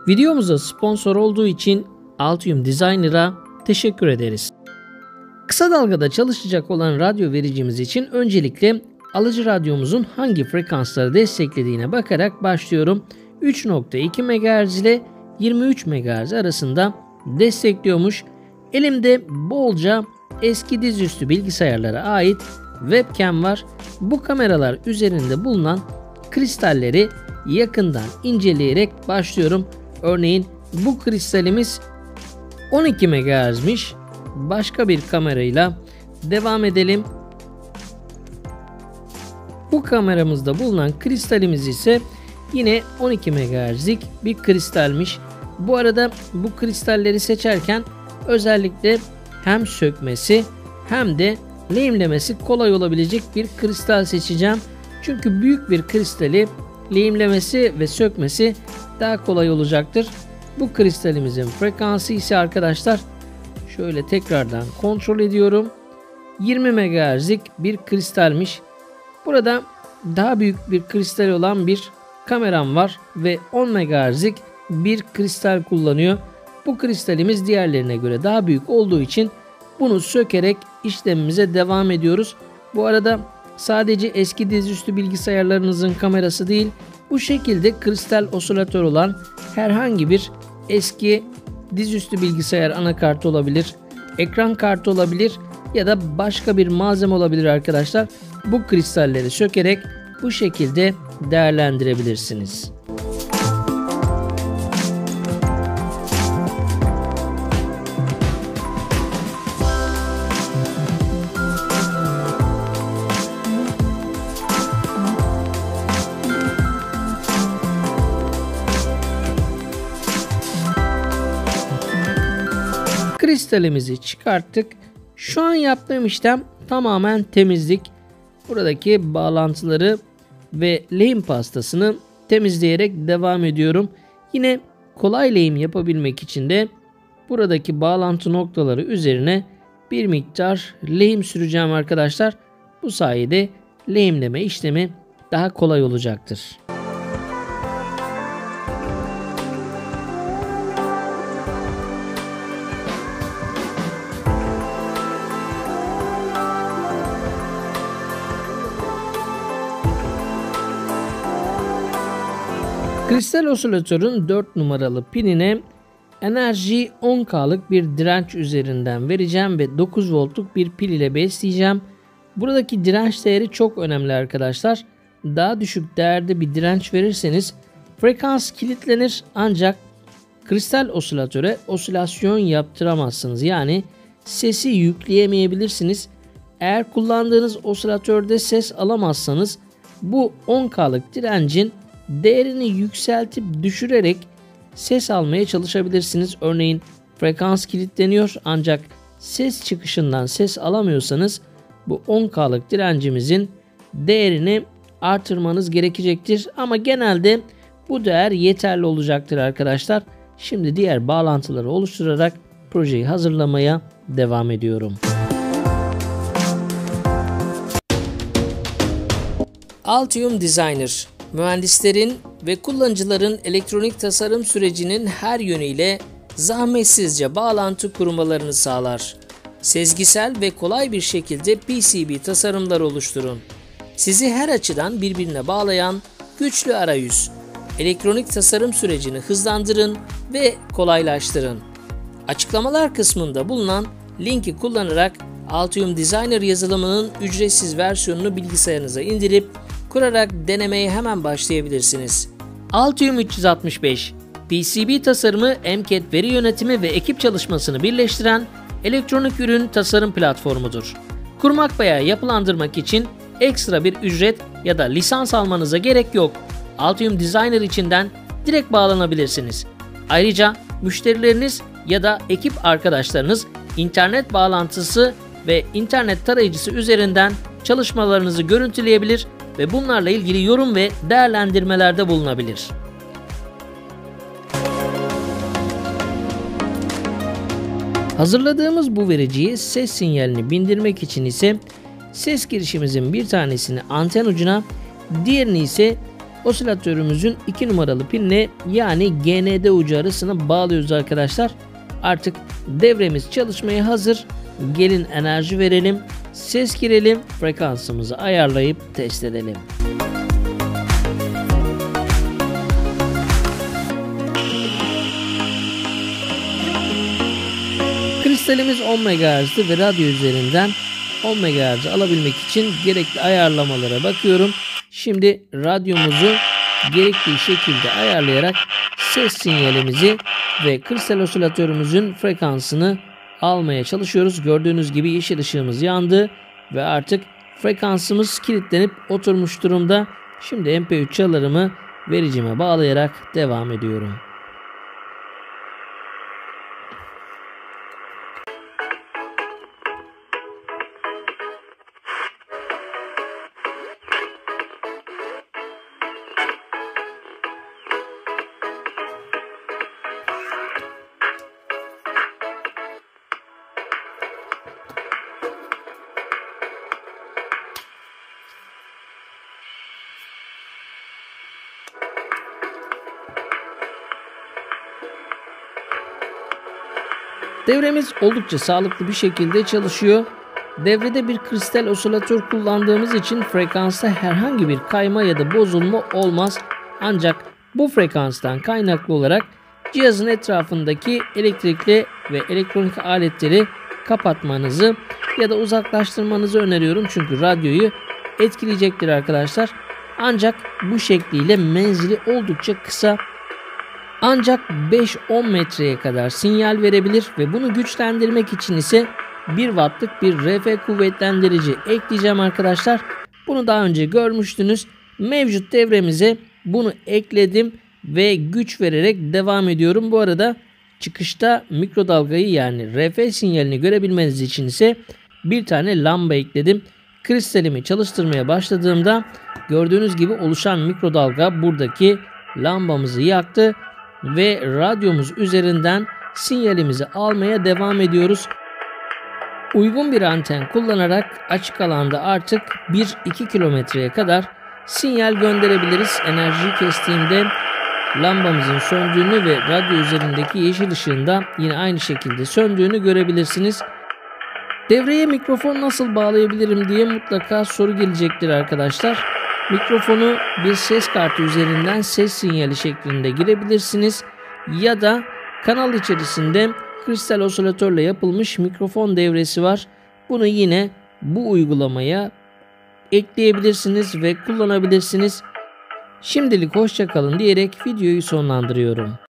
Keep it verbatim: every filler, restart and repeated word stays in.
Videomuza sponsor olduğu için Altium Designer'a teşekkür ederiz. Kısa dalgada çalışacak olan radyo vericimiz için öncelikle alıcı radyomuzun hangi frekansları desteklediğine bakarak başlıyorum. üç nokta iki megahertz ile yirmi üç megahertz arasında destekliyormuş. Elimde bolca eski dizüstü bilgisayarlara ait webcam var. Bu kameralar üzerinde bulunan kristalleri yakından inceleyerek başlıyorum. Örneğin bu kristalimiz on iki megahertz'miş. Başka bir kamerayla devam edelim. Bu kameramızda bulunan kristalimiz ise yine on iki megahertz'lik bir kristalmiş. Bu arada bu kristalleri seçerken özellikle hem sökmesi hem de lehimlemesi kolay olabilecek bir kristal seçeceğim. Çünkü büyük bir kristali lehimlemesi ve sökmesi daha kolay olacaktır. Bu kristalimizin frekansı ise arkadaşlar şöyle tekrardan kontrol ediyorum. yirmi megahertz'lik bir kristalmiş. Burada daha büyük bir kristal olan bir kameram var ve on megahertz'lik bir kristal kullanıyor. Bu kristalimiz diğerlerine göre daha büyük olduğu için bunu sökerek işlemimize devam ediyoruz. Bu arada sadece eski dizüstü bilgisayarlarınızın kamerası değil, bu şekilde kristal osilatör olan herhangi bir eski dizüstü bilgisayar anakartı olabilir, ekran kartı olabilir ya da başka bir malzeme olabilir arkadaşlar. Bu kristalleri sökerek bu şekilde değerlendirebilirsiniz. Kristalimizi çıkarttık. Şu an yaptığım işlem tamamen temizlik. Buradaki bağlantıları ve lehim pastasını temizleyerek devam ediyorum. Yine kolay lehim yapabilmek için de buradaki bağlantı noktaları üzerine bir miktar lehim süreceğim arkadaşlar. Bu sayede lehimleme işlemi daha kolay olacaktır. Kristal osilatörün dört numaralı pinine enerjiyi on K'lık bir direnç üzerinden vereceğim ve dokuz voltluk bir pil ile besleyeceğim. Buradaki direnç değeri çok önemli arkadaşlar. Daha düşük değerde bir direnç verirseniz frekans kilitlenir ancak kristal osilatöre osilasyon yaptıramazsınız. Yani sesi yükleyemeyebilirsiniz. Eğer kullandığınız osilatörde ses alamazsanız bu on K'lık direncin değerini yükseltip düşürerek ses almaya çalışabilirsiniz. Örneğin frekans kilitleniyor ancak ses çıkışından ses alamıyorsanız bu on K'lık direncimizin değerini artırmanız gerekecektir. Ama genelde bu değer yeterli olacaktır arkadaşlar. Şimdi diğer bağlantıları oluşturarak projeyi hazırlamaya devam ediyorum. Altium Designer, mühendislerin ve kullanıcıların elektronik tasarım sürecinin her yönüyle zahmetsizce bağlantı kurmalarını sağlar. Sezgisel ve kolay bir şekilde P C B tasarımlar oluşturun. Sizi her açıdan birbirine bağlayan güçlü arayüz. Elektronik tasarım sürecini hızlandırın ve kolaylaştırın. Açıklamalar kısmında bulunan linki kullanarak Altium Designer yazılımının ücretsiz versiyonunu bilgisayarınıza indirip kurarak denemeye hemen başlayabilirsiniz. Altium üç yüz altmış beş, P C B tasarımı, M C A D veri yönetimi ve ekip çalışmasını birleştiren elektronik ürün tasarım platformudur. Kurmak veya yapılandırmak için ekstra bir ücret ya da lisans almanıza gerek yok. Altium Designer içinden direkt bağlanabilirsiniz. Ayrıca müşterileriniz ya da ekip arkadaşlarınız internet bağlantısı ve internet tarayıcısı üzerinden çalışmalarınızı görüntüleyebilir ve bunlarla ilgili yorum ve değerlendirmelerde bulunabilir. Hazırladığımız bu vericiye ses sinyalini bindirmek için ise ses girişimizin bir tanesini anten ucuna, diğerini ise osilatörümüzün iki numaralı pinine yani G N D ucu arasına bağlıyoruz arkadaşlar. Artık devremiz çalışmaya hazır. Gelin enerji verelim, ses girelim, frekansımızı ayarlayıp test edelim. Kristalimiz on megahertz'ti ve radyo üzerinden on megahertz alabilmek için gerekli ayarlamalara bakıyorum. Şimdi radyomuzu gerektiği şekilde ayarlayarak ses sinyalimizi ve kristal osilatörümüzün frekansını almaya çalışıyoruz. Gördüğünüz gibi yeşil ışığımız yandı ve artık frekansımız kilitlenip oturmuş durumda. Şimdi M P üç çalarımı vericime bağlayarak devam ediyorum. Devremiz oldukça sağlıklı bir şekilde çalışıyor. Devrede bir kristal osilatör kullandığımız için frekansta herhangi bir kayma ya da bozulma olmaz. Ancak bu frekanstan kaynaklı olarak cihazın etrafındaki elektrikli ve elektronik aletleri kapatmanızı ya da uzaklaştırmanızı öneriyorum. Çünkü radyoyu etkileyecektir arkadaşlar. Ancak bu şekliyle menzili oldukça kısa. Ancak beş on metreye kadar sinyal verebilir ve bunu güçlendirmek için ise bir wattlık bir R F kuvvetlendirici ekleyeceğim arkadaşlar. Bunu daha önce görmüştünüz. Mevcut devremize bunu ekledim ve güç vererek devam ediyorum. Bu arada çıkışta mikrodalgayı yani R F sinyalini görebilmeniz için ise bir tane lamba ekledim. Kristalimi çalıştırmaya başladığımda gördüğünüz gibi oluşan mikrodalga buradaki lambamızı yaktı ve radyomuz üzerinden sinyalimizi almaya devam ediyoruz. Uygun bir anten kullanarak açık alanda artık bir iki kilometreye kadar sinyal gönderebiliriz. Enerjiyi kestiğimde lambamızın söndüğünü ve radyo üzerindeki yeşil ışığın da yine aynı şekilde söndüğünü görebilirsiniz. Devreye mikrofon nasıl bağlayabilirim diye mutlaka soru gelecektir arkadaşlar. Mikrofonu bir ses kartı üzerinden ses sinyali şeklinde girebilirsiniz ya da kanal içerisinde kristal osilatörle yapılmış mikrofon devresi var. Bunu yine bu uygulamaya ekleyebilirsiniz ve kullanabilirsiniz. Şimdilik hoşça kalın diyerek videoyu sonlandırıyorum.